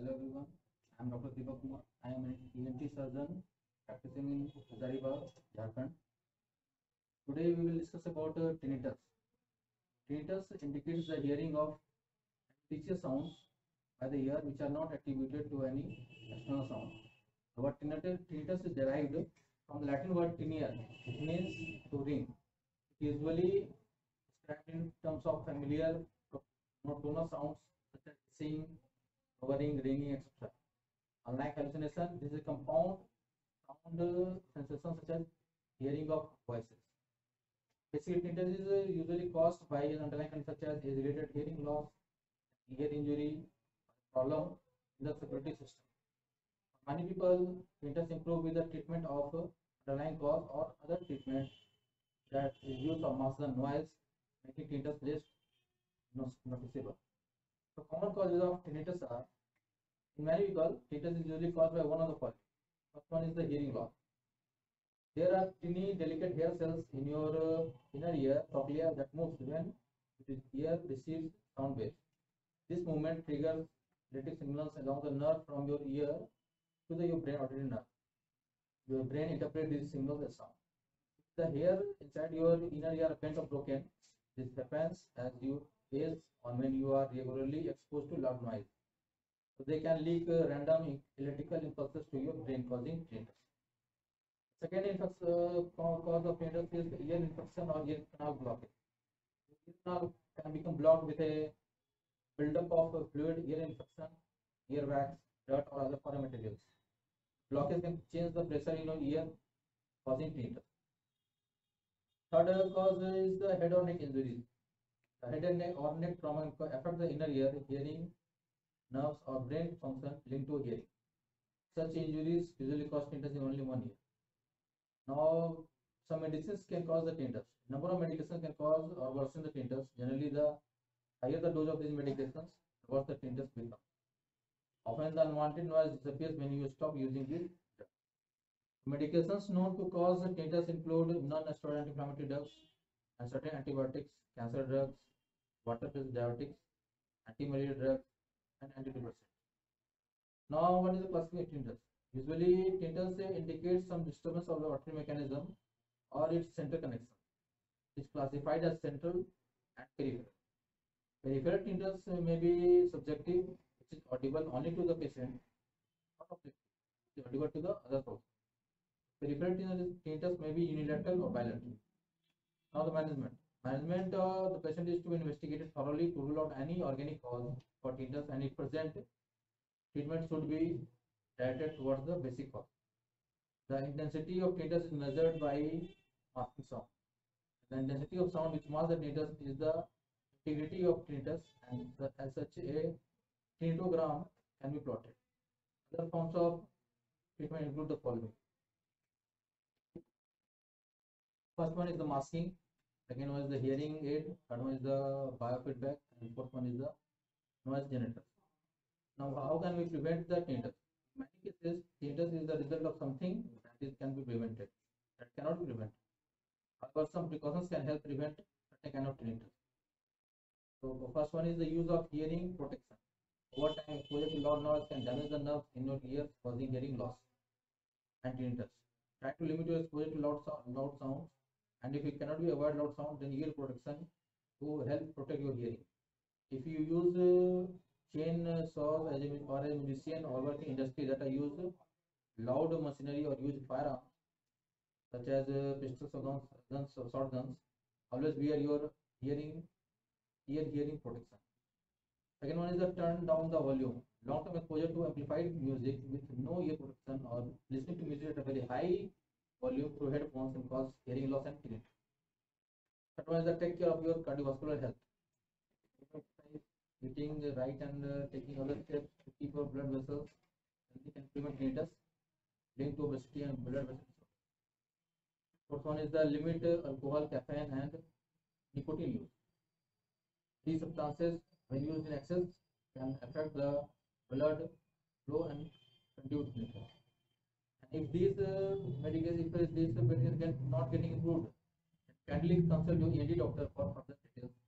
Hello everyone, I am Dr. Deepak Kumar. I am an ENT surgeon practicing in Hazaribagh, Jharkhand. Today we will discuss about tinnitus. Tinnitus indicates the hearing of fictitious sounds by the ear which are not attributed to any external sound. The word tinnitus is derived from the Latin word tinere, which means to ring. It usually described in terms of familiar monotonous sounds such as hissing, hovering, ringing, etc. Unlike hallucination, this is a compound sound sensation such as hearing of voices. Basically, tinnitus is usually caused by an underlying condition such as age-related hearing loss, ear injury, problem in the security system. For many people, tinnitus improve with the treatment of underlying cause or other treatment that is use of mask the noise, making tinnitus less noticeable. So, common causes of tinnitus are in many people, tinnitus is usually caused by one of the following. First one is the hearing loss. There are tiny delicate hair cells in your inner ear trochlea that moves when the ear receives sound waves. This movement triggers electric signals along the nerve from your ear to your brain auditory nerve. Your brain interprets these signals as sound. If the hair inside your inner ear are bent or broken, this happens as you age or when you are regularly exposed to loud noise. So they can leak random electrical impulses to your brain, causing tinnitus. Second cause of tinnitus is ear infection or ear canal blockage. Ear canal can become blocked with a buildup of fluid, ear infection, earwax, dirt, or other foreign materials. Blockage can change the pressure in your ear, causing tinnitus. Third cause is the head or neck injuries. The head and neck or neck trauma affect the inner ear, hearing, nerves, or brain function linked to hearing. Such injuries usually cause tinnitus in only 1 year. Now, some medicines can cause the tinnitus. Number of medications can cause or worsen the tinnitus. Generally, the higher the dose of these medications, the worse the tinnitus becomes. Often, the unwanted noise disappears when you stop using these drugs. Medications known to cause tinnitus include non-steroidal anti-inflammatory drugs and certain antibiotics, cancer drugs, water-based diuretics, anti-malaria drugs, and antidepressants. Now, what is the classification of tinnitus? Usually, tinnitus indicates some disturbance of the auditory mechanism or its center connection. It is classified as central and peripheral. Peripheral tinnitus may be subjective, which is audible only to the patient, not objective, it is audible to the other person. Peripheral tinnitus may be unilateral or bilateral. Now, the management. The patient is to be investigated thoroughly to rule out any organic cause for tinnitus, and if present, treatment should be directed towards the basic cause. The intensity of tinnitus is measured by masking sound. The intensity of sound which masks the tinnitus is the integrity of tinnitus, and as such a tinnitogram can be plotted. Other forms of treatment include the following. First one is the masking, second one is the hearing aid, third one is the biofeedback, and fourth one is the noise generator. Now, how can we prevent the tinnitus? In many cases, tinnitus is the result of something that can be prevented, that cannot be prevented. However, some precautions can help prevent certain kind of tinnitus. So, the first one is the use of hearing protection. Over time, exposure to loud noise can damage the nerves in your ears, causing hearing loss and tinnitus. Try to limit your exposure to loud sounds, and if you cannot be avoid loud sound, then ear protection to help protect your hearing. If you use chain saws or a musician or working industry that use loud machinery or use firearms such as pistols or guns or shotguns, always wear your ear hearing protection. Second one is the turn down the volume. Long-term exposure to amplified music with no ear protection or listening to music at a very high volume through headphones can cause hearing loss and tinnitus. Third one is the take care of your cardiovascular health. Eating right and taking other steps to keep your blood vessels healthy can prevent tinnitus linked to obesity and blood vessel disorder. Fourth one is the limit alcohol, caffeine, and nicotine use. These substances, when used in excess, can affect the blood flow and conduce tinnitus. And if these medications get not getting improved, kindly consult your ENT doctor for further details.